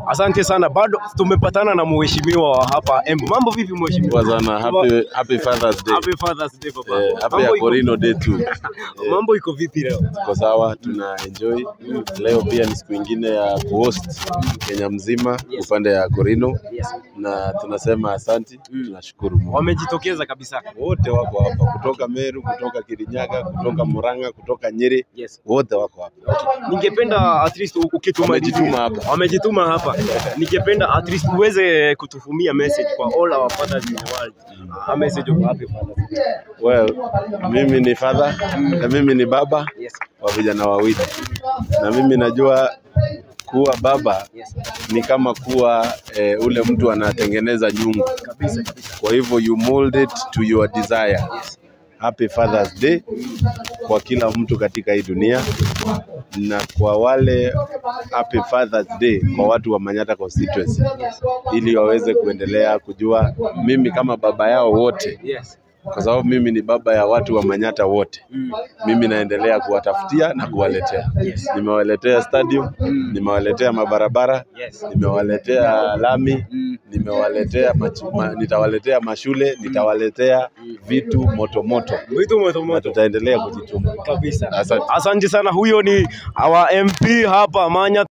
Asante sana, bado tumepatana na mheshimiwa wa hapa Embu. Mambo vipi mheshimiwa? Sana, happy Father's Day. Happy Father's Day baba. Happy Corino Day too. Mambo iko vipi leo? Tuko sawa, tuna enjoy. Leo pia ni siku nyingine ya host Kenya mzima upande ya Corino. Na tunasema asante, tunashukuru Mungu. Wamejitokeza kabisa. Wote wako hapa, kutoka Meru, kutoka Kirinyaga, kutoka Murang'a, kutoka Nyeri. Wote wako hapa. Ningependa at least wamejituma hapa. Ningependa at least uweze kutufumia message kwa all our fathers in the world. A message of happy Father's Day. Well, mimi ni father na mimi ni baba wa vijana wawili. Na mimi najua kuwa baba ni kama kuwa ule mtu anatengeneza nyungu. Kwa hivyo you mold it to your desire. Happy Father's Day kwa kila mtu katika hii dunia, na kwa wale Happy Father's Day kwa watu wa Manyata constituency, ili waweze kuendelea kujua mimi kama baba yao wote. Kwa sababu mimi ni baba ya watu wa Manyata wote. Mimi naendelea kuwatafutia na kuwaletea. Nimewaletea stadium, nimewaletea mabarabara, nimewaletea lami, nimewaletea nitawaletea mashule, nitawaletea vitu moto moto. Na tutaendelea kujituma. Kabisa. Asante sana, huyo ni our MP hapa Manyata.